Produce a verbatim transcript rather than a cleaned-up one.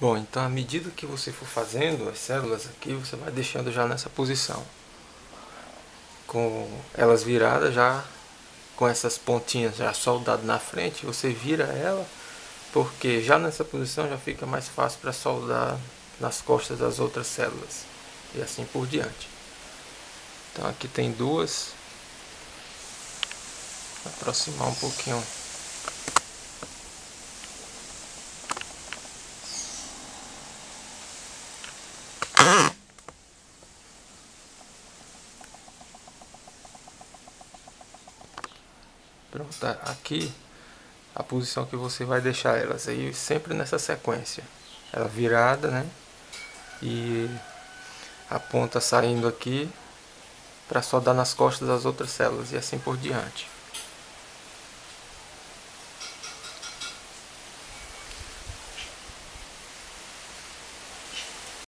Bom, então à medida que você for fazendo as células aqui, você vai deixando já nessa posição, com elas viradas já, com essas pontinhas já soldadas na frente, você vira ela, porque já nessa posição já fica mais fácil para soldar nas costas das outras células, e assim por diante. Então aqui tem duas, vou aproximar um pouquinho. Pronto, aqui a posição que você vai deixar elas aí, sempre nessa sequência, ela virada, né, e a ponta saindo aqui para soldar nas costas das outras células e assim por diante.